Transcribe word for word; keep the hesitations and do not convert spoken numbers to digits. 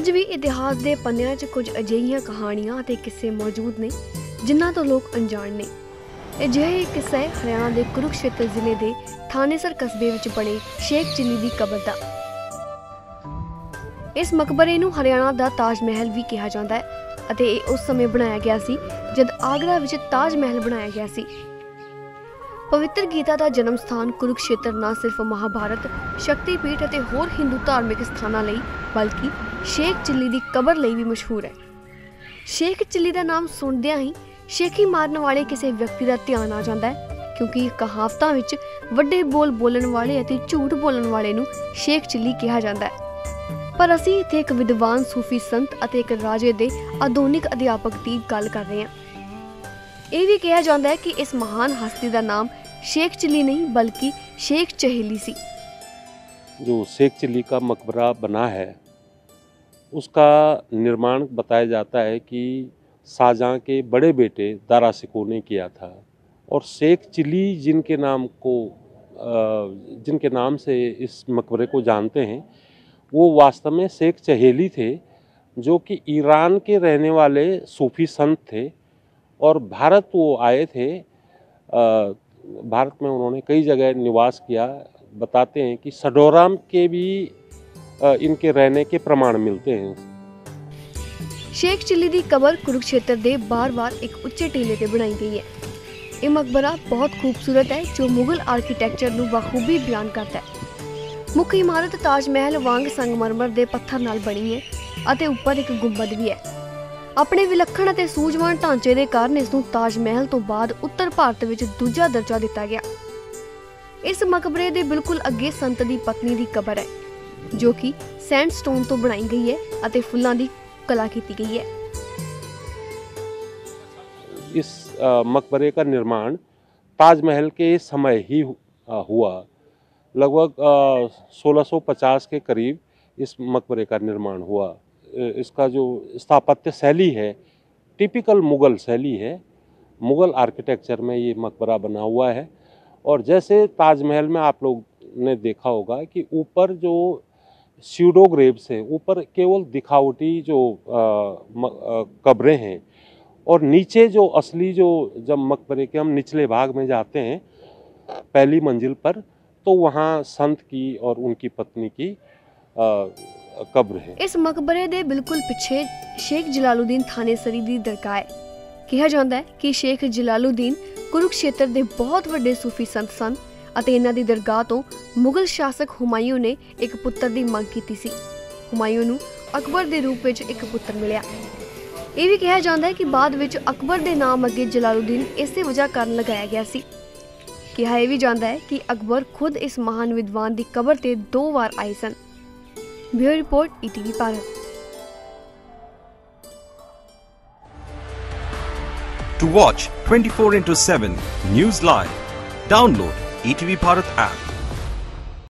ਅੱਜ ਵੀ ਇਤਿਹਾਸ ਦੇ ਪੰਨਿਆਂ 'ਚ ਕੁਝ ਅਜਿਹੀਆਂ ਕਹਾਣੀਆਂ ਅਤੇ ਕਿੱਸੇ ਮੌਜੂਦ ਨੇ ਜਿਨ੍ਹਾਂ ਤੋਂ ਲੋਕ ਅਣਜਾਣ ਨੇ। ਅਜਿਹਾ ਇੱਕ ਕਿੱਸਾ ਹੈ ਹਰਿਆਣਾ ਦੇ ਕੁਰੂਕਸ਼ੇਤਰ ਜ਼ਿਲ੍ਹੇ ਦੇ ਥਾਨੇਸਰ ਕਸਬੇ ਵਿੱਚ ਬਣੇ ਸ਼ੇਖ ਚਿੱਲੀ ਦੀ ਕਬਰ ਦਾ। ਇਸ ਮਕਬਰੇ ਨੂੰ ਹਰਿਆਣਾ ਦਾ ਤਾਜ ਮਹਿਲ ਵੀ ਕਿਹਾ ਜਾਂਦਾ ਹੈ ਅਤੇ ਇਹ ਉਸ ਸਮੇਂ ਬਣਾਇਆ ਗਿਆ ਸੀ ਜਦ ਆਗਰਾ ਵਿੱਚ ਤਾਜ ਮਹਿਲ ਬਣਾਇਆ ਗਿਆ ਸੀ। ਪਵਿੱਤਰ ਗੀਤਾ ਦਾ ਜਨਮ ਸਥਾਨ ਕੁਰੂਕਸ਼ੇਤਰ ਨਾ ਸਿਰਫ ਮਹਾਭਾਰਤ, ਸ਼ਕਤੀਪੀਠ ਅਤੇ ਹੋਰ ਹਿੰਦੂ ਧਾਰਮਿਕ ਸਥਾਨਾਂ ਲਈ ਬਲਕਿ ਸ਼ੇਖ ਚਿੱਲੀ ਦੀ ਕਬਰ ਲਈ ਵੀ ਮਸ਼ਹੂਰ ਹੈ। ਸ਼ੇਖ ਚਿੱਲੀ ਦਾ ਨਾਮ ਸੁਣਦਿਆਂ ਹੀ ਸ਼ੇਖੀ ਮਾਰਨ ਵਾਲੇ ਕਿਸੇ ਵਿਅਕਤੀ ਦਾ ਧਿਆਨ ਆ ਜਾਂਦਾ ਹੈ, ਕਿਉਂਕਿ ਕਹਾਵਤਾਂ ਵਿੱਚ ਵੱਡੇ ਬੋਲ ਬੋਲਣ ਵਾਲੇ ਅਤੇ ਝੂਠ ਬੋਲਣ ਵਾਲੇ ਨੂੰ ਸ਼ੇਖ ਚਿੱਲੀ ਕਿਹਾ ਜਾਂਦਾ ਹੈ। ਪਰ ਅਸੀਂ ਇੱਥੇ ਇੱਕ ਵਿਦਵਾਨ ਸੂਫੀ ਸੰਤ ਅਤੇ ਇੱਕ ਰਾਜੇ ਦੇ ਆਧੁਨਿਕ ਅਧਿਆਪਕ ਦੀ ਗੱਲ ਕਰ ਰਹੇ ਹਾਂ। ਇਹ ਵੀ ਕਿਹਾ ਜਾਂਦਾ ਹੈ ਕਿ ਇਸ महान हस्ती का नाम शेख चिल्ली नहीं बल्कि शेख चहेली सी। जो शेख चिल्ली का मकबरा बना है उसका निर्माण बताया जाता है कि शाहजहाँ के बड़े बेटे दारा शिकोह ने किया था और शेख चिल्ली जिनके नाम को जिनके नाम से इस मकबरे को जानते हैं वो वास्तव में शेख चहेली थे, जो कि ईरान के रहने वाले सूफी संत थे और भारत वो आए थे। भारत में उन्होंने कई जगह निवास किया। बताते हैं कि सडोराम के भी इनके रहने के प्रमाण मिलते हैं। शेख चिल्ली दी कबर कुरुक्षेत्र दे बार बार एक उच्चे टीले ते बनाई गई है। ये मकबरा बहुत खूबसूरत है जो मुगल आर्कीटैक्चर नूं बखूबी बयान करता है। मुख्य इमारत ताज महल वांग संगमरमर दे पत्थर नाल बनी है अते ऊपर एक गुंबद भी है। अपने विलक्षण ਅਤੇ ਸੂਝਵਾਨ ਢਾਂਚੇ ਦੇ ਕਾਰਨ ਇਸ ਨੂੰ ਤਾਜ ਮਹਿਲ ਤੋਂ ਬਾਅਦ ਉੱਤਰ ਭਾਰਤ ਵਿੱਚ ਦੂਜਾ ਦਰਜਾ ਦਿੱਤਾ ਗਿਆ। ਇਸ ਮਕਬਰੇ ਦੇ ਬਿਲਕੁਲ ਅੱਗੇ ਸੰਤ ਦੀ ਪਤਨੀ ਦੀ ਕਬਰ ਹੈ ਜੋ ਕਿ ਸੈਂਡਸਟੋਨ ਤੋਂ ਬਣਾਈ ਗਈ ਹੈ ਅਤੇ ਫੁੱਲਾਂ ਦੀ ਕਲਾ ਕੀਤੀ ਗਈ ਹੈ। इस मकबरे का निर्माण ताजमहल के समय ही हुआ। लगभग सोलह सौ पचास के करीब इस मकबरे का निर्माण हुआ। इसका जो स्थापत्य शैली है टिपिकल मुग़ल शैली है। मुग़ल आर्किटेक्चर में ये मकबरा बना हुआ है। और जैसे ताजमहल में आप लोग ने देखा होगा कि ऊपर जो स्यूडोग्रेव्स हैं, ऊपर केवल दिखावटी जो कब्रें हैं और नीचे जो असली जो जब मकबरे के हम निचले भाग में जाते हैं पहली मंजिल पर तो वहाँ संत की और उनकी पत्नी की आ, कब्र है। इस मकबरे दे बिल्कुल पिछे शेख जलालुद्दीन थानेसरी दी दरगाह है। कहा जाता है कि शेख जलालुद्दीन कुरुक्षेत्र दे बहुत वड्डे सूफी संत सन ਅਤੇ ਇਹਨਾਂ ਦੀ ਦਰਗਾਹ ਤੋਂ ਮੁਗਲ ਸ਼ਾਸਕ ਹੁਮਾਯੂੰ ਨੇ ਇੱਕ ਪੁੱਤਰ ਦੀ ਮੰਗ ਕੀਤੀ ਸੀ। ਹੁਮਾਯੂੰ ਨੂੰ ਅਕਬਰ ਦੇ ਰੂਪ ਵਿੱਚ ਇੱਕ ਪੁੱਤਰ ਮਿਲਿਆ। ਇਹ ਵੀ ਕਿਹਾ ਜਾਂਦਾ ਹੈ ਕਿ ਬਾਅਦ ਵਿੱਚ ਅਕਬਰ ਦੇ ਨਾਮ ਅੱਗੇ ਜਲਾਲੁद्दीन ਇਸੇ ਵਜ੍ਹਾ ਕਾਰਨ ਲਗਾਇਆ ਗਿਆ ਸੀ। ਕਿਹਾ ਇਹ ਵੀ ਜਾਂਦਾ ਹੈ ਕਿ ਅਕਬਰ ਖੁਦ ਇਸ ਮਹਾਨ ਵਿਦਵਾਨ ਦੀ ਕਬਰ ਤੇ ਦੋ ਵਾਰ ਆਏ ਸਨ। Bureau report E T V Bharat. To watch twenty-four into seven News Live, download E T V Bharat app.